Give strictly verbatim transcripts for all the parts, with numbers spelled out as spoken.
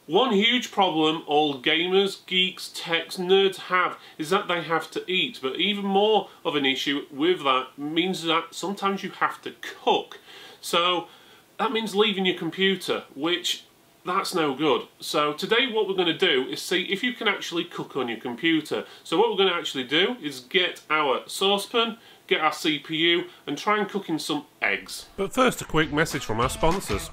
One huge problem all gamers, geeks, techs, nerds have is that they have to eat, but even more of an issue with that means that sometimes you have to cook. So that means leaving your computer, which that's no good. So today what we're going to do is see if you can actually cook on your computer. So what we're going to actually do is get our saucepan, get our C P U and try and cook in some eggs. But first a quick message from our sponsors.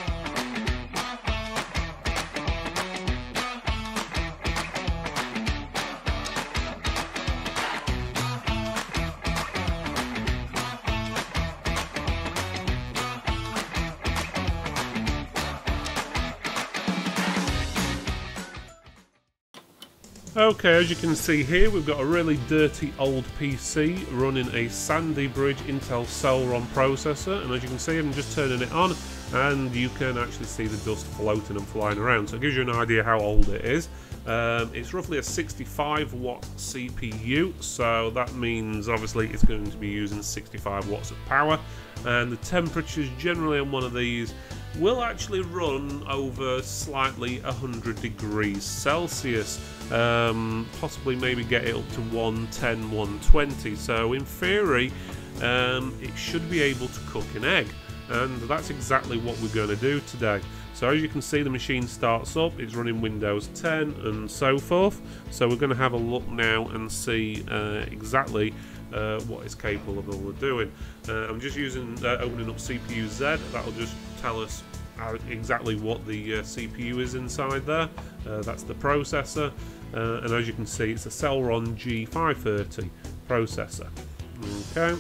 Okay, as you can see here, we've got a really dirty old P C running a Sandy Bridge Intel Celeron processor, and as you can see, I'm just turning it on and you can actually see the dust floating and flying around, so it gives you an idea how old it is. Um, it's roughly a sixty-five watt C P U, so that means obviously it's going to be using sixty-five watts of power, and the temperatures generally on one of these will actually run over slightly one hundred degrees Celsius, um, possibly maybe get it up to one ten, one twenty, so in theory um, it should be able to cook an egg, and that's exactly what we're going to do today. So as you can see, the machine starts up, it's running Windows ten and so forth, so we're going to have a look now and see uh, exactly uh, what it's capable of doing. Uh, I'm just using uh, opening up C P U Z, that'll just tell us how, exactly what the uh, C P U is inside there. Uh, that's the processor, uh, and as you can see, it's a Celeron G five thirty processor. Okay,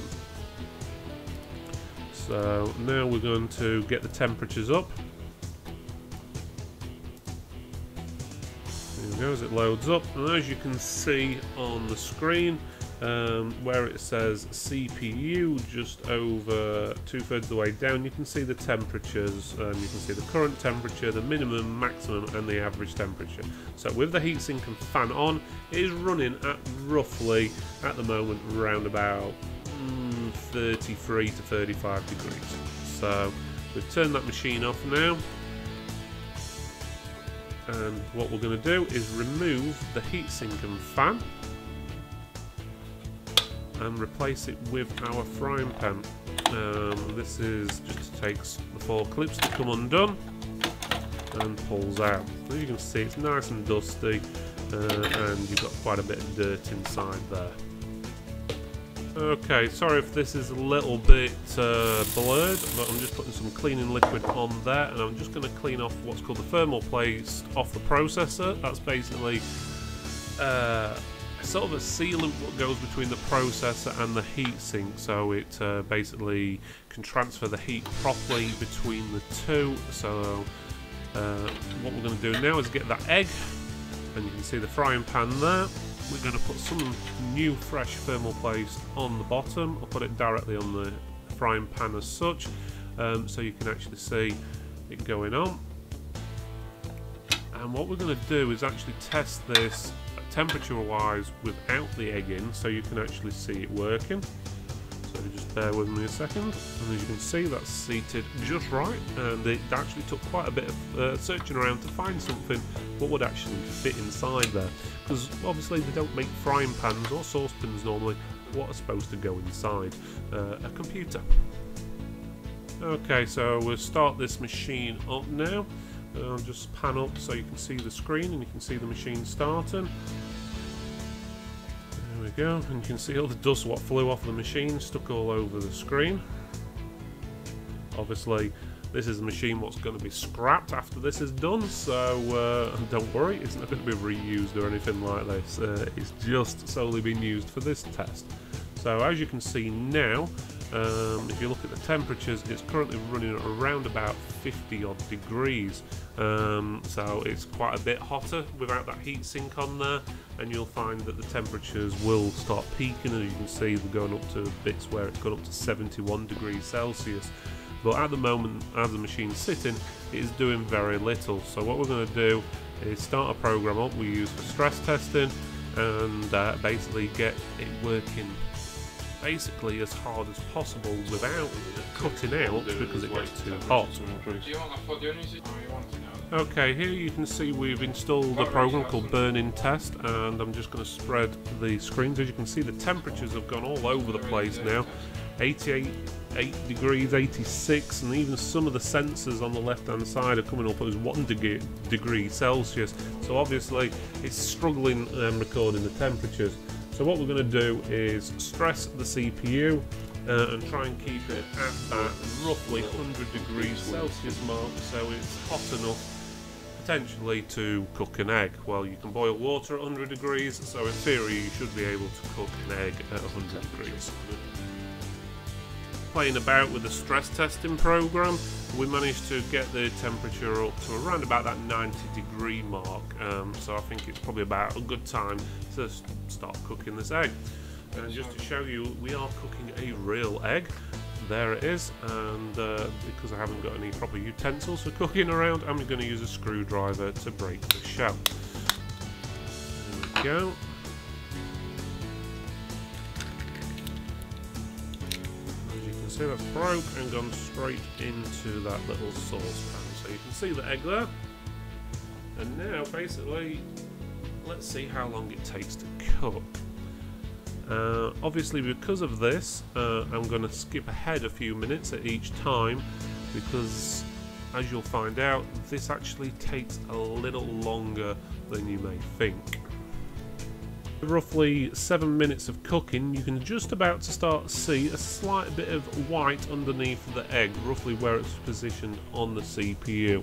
so now we're going to get the temperatures up. As it loads up, and as you can see on the screen, um, where it says C P U just over two-thirds of the way down, you can see the temperatures. Um, you can see the current temperature, the minimum, maximum and the average temperature. So with the heatsink and fan on, it is running at roughly at the moment around about mm, thirty-three to thirty-five degrees. So we've turned that machine off now. And what we're going to do is remove the heatsink and fan and replace it with our frying pan. Um, this is just takes the four clips to come undone and pulls out. As you can see, it's nice and dusty, uh, and you've got quite a bit of dirt inside there. Okay, sorry if this is a little bit uh, blurred, but I'm just putting some cleaning liquid on there, and I'm just going to clean off what's called the thermal paste off the processor. That's basically uh, sort of a sealant what goes between the processor and the heatsink, so it uh, basically can transfer the heat properly between the two. So uh, what we're going to do now is get that egg, and you can see the frying pan there. We're going to put some new fresh thermal paste on the bottom. I'll put it directly on the frying pan as such, um, so you can actually see it going on. And what we're going to do is actually test this temperature wise without the egg in, so you can actually see it working. So just bear with me a second, and as you can see, that's seated just right, and it actually took quite a bit of uh, searching around to find something what would actually fit inside there, because obviously they don't make frying pans or saucepans normally what are supposed to go inside uh, a computer. Okay, so we'll start this machine up now. I'll just pan up so you can see the screen and you can see the machine starting. There we go, and you can see all the dust what flew off the machine stuck all over the screen. Obviously this is a machine what's going to be scrapped after this is done, so uh, don't worry, it's not going to be reused or anything like this. Uh, it's just solely been used for this test. So as you can see now, um, if you look at the temperatures, it's currently running at around about fifty odd degrees, um, so it's quite a bit hotter without that heat sink on there, and you'll find that the temperatures will start peaking. As you can see, they're going up to bits where it's gone up to seventy-one degrees Celsius. But at the moment, as the machine's sitting, it is doing very little. So what we're going to do is start a program up we use for stress testing, and uh, basically get it working basically as hard as possible without cutting out because it gets too hot. Okay, here you can see we've installed a program called Burn-In Test, and I'm just going to spread the screens. As you can see, the temperatures have gone all over the place now. eighty-eight eight degrees, eighty-six, and even some of the sensors on the left hand side are coming up as one degree, degree Celsius. So obviously it's struggling um, recording the temperatures. So what we're going to do is stress the C P U uh, and try and keep it at that roughly one hundred degrees Celsius mark, so it's hot enough potentially to cook an egg. Well, you can boil water at one hundred degrees, so in theory you should be able to cook an egg at one hundred degrees. Playing about with the stress testing program, we managed to get the temperature up to around about that ninety degree mark, um, so I think it's probably about a good time to start cooking this egg. And just to show you, we are cooking a real egg. There it is, and uh, because I haven't got any proper utensils for cooking around, I'm going to use a screwdriver to break the shell. There we go. See, that's broke and gone straight into that little saucepan. So you can see the egg there. And now, basically, let's see how long it takes to cook. Uh, obviously, because of this, uh, I'm going to skip ahead a few minutes at each time, because, as you'll find out, this actually takes a little longer than you may think. Roughly seven minutes of cooking, you can just about to start to see a slight bit of white underneath the egg, roughly where it's positioned on the C P U.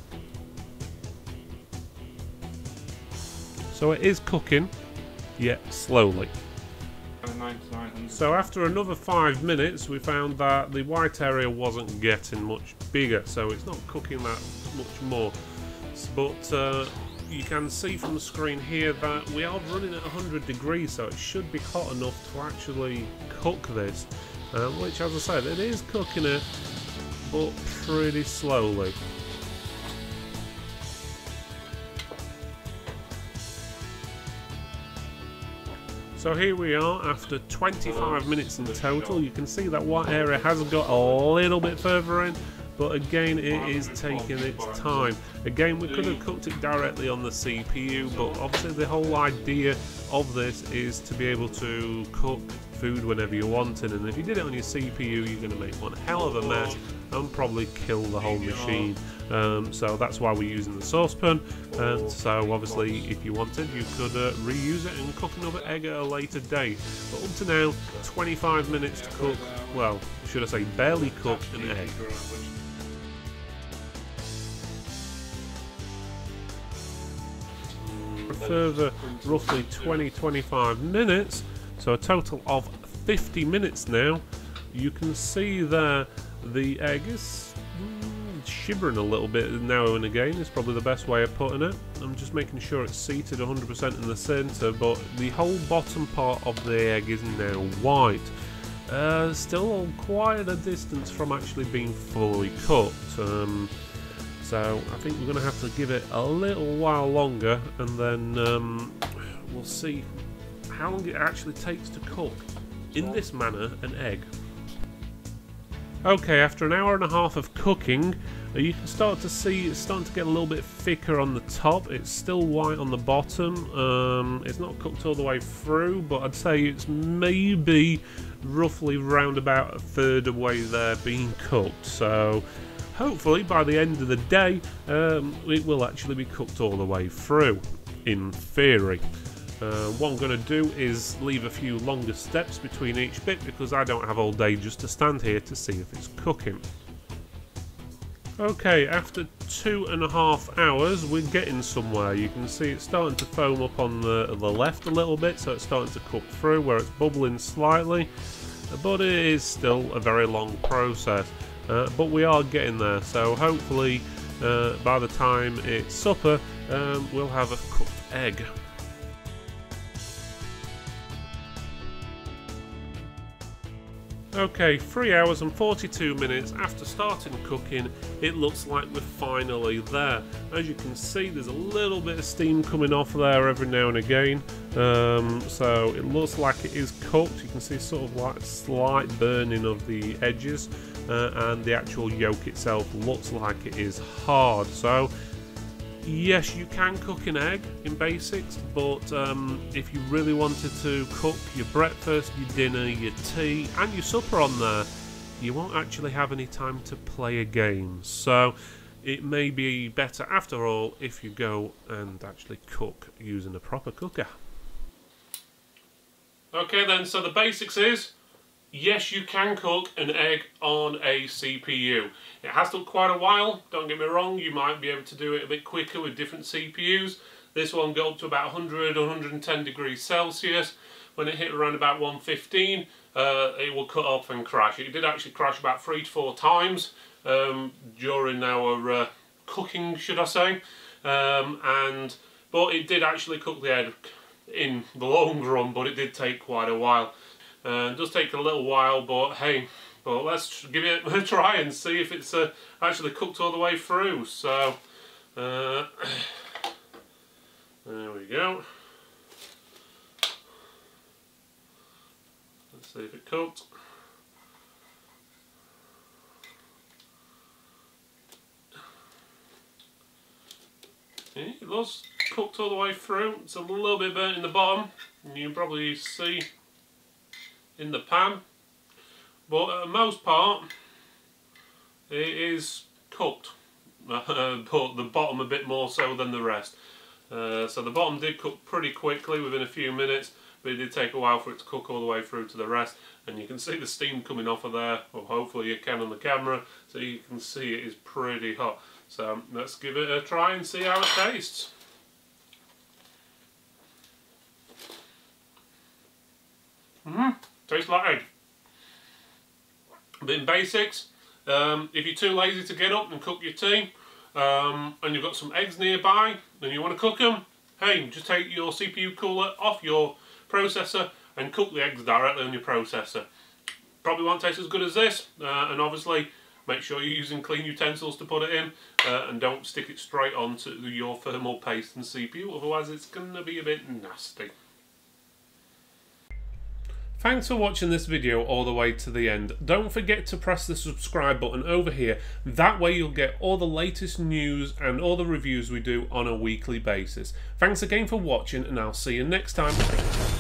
So it is cooking, yet slowly. So after another five minutes, we found that the white area wasn't getting much bigger, so it's not cooking that much more. But uh, you can see from the screen here that we are running at one hundred degrees, so it should be hot enough to actually cook this, uh, which, as I said, it is cooking it, but pretty slowly. So here we are after twenty-five minutes in total. You can see that white area has got a little bit further in, but again, it is taking its time. Again, we could have cooked it directly on the C P U, but obviously the whole idea of this is to be able to cook food whenever you want it, and if you did it on your C P U, you're going to make one hell of a mess and probably kill the whole machine. Um, so that's why we're using the saucepan, and so obviously if you wanted, you could uh, reuse it and cook another egg at a later date. But up to now, twenty-five minutes to cook, well, should I say barely cook an egg. A further roughly twenty to twenty-five minutes, so a total of fifty minutes now. You can see there the egg is mm, shivering a little bit now and again, is probably the best way of putting it. I'm just making sure it's seated one hundred percent in the centre, but the whole bottom part of the egg is now white. Uh, still quite a distance from actually being fully cooked. Um, So I think we're going to have to give it a little while longer, and then um, we'll see how long it actually takes to cook in this manner an egg. Okay, after an hour and a half of cooking, you can start to see it's starting to get a little bit thicker on the top. It's still white on the bottom. Um, it's not cooked all the way through, but I'd say it's maybe roughly round about a third of the way there being cooked. So hopefully by the end of the day, um, it will actually be cooked all the way through, in theory. Uh, what I'm going to do is leave a few longer steps between each bit, because I don't have all day just to stand here to see if it's cooking. Okay, after two and a half hours, we're getting somewhere. You can see it's starting to foam up on the, the left a little bit, so it's starting to cook through where it's bubbling slightly, but it is still a very long process. Uh, but we are getting there, so hopefully uh, by the time it's supper, um, we'll have a cooked egg. Okay, three hours and forty-two minutes after starting cooking, it looks like we're finally there. As you can see, there's a little bit of steam coming off there every now and again, um, so it looks like it is cooked. You can see sort of like slight burning of the edges, uh, and the actual yolk itself looks like it is hard. So yes, you can cook an egg in basics, but um, if you really wanted to cook your breakfast, your dinner, your tea, and your supper on there, you won't actually have any time to play a game. So it may be better, after all, if you go and actually cook using a proper cooker. Okay then, so the basics is, yes, you can cook an egg on a C P U. It has took quite a while, don't get me wrong, you might be able to do it a bit quicker with different C P Us. This one got up to about one hundred, one hundred ten degrees Celsius. When it hit around about one fifteen, uh, it will cut off and crash. It did actually crash about three to four times um, during our uh, cooking, should I say. Um, and But it did actually cook the egg in the long run, but it did take quite a while. Uh, it does take a little while, but hey, but let's give it a try and see if it's uh, actually cooked all the way through. So, uh, there we go. Let's see if it cooked. Yeah, it was cooked all the way through. It's a little bit burnt in the bottom, and you can probably see in the pan, but for the most part it is cooked, uh, but the bottom a bit more so than the rest. Uh, so the bottom did cook pretty quickly within a few minutes, but it did take a while for it to cook all the way through to the rest, and you can see the steam coming off of there, or hopefully you can on the camera, so you can see it is pretty hot. So let's give it a try and see how it tastes. Mm-hmm. Tastes like egg. But in basics, um, if you're too lazy to get up and cook your tea, um, and you've got some eggs nearby, and you want to cook them, hey, just take your C P U cooler off your processor and cook the eggs directly on your processor. Probably won't taste as good as this, uh, and obviously make sure you're using clean utensils to put it in, uh, and don't stick it straight onto your thermal paste and C P U, otherwise it's going to be a bit nasty. Thanks for watching this video all the way to the end. Don't forget to press the subscribe button over here. That way you'll get all the latest news and all the reviews we do on a weekly basis. Thanks again for watching, and I'll see you next time.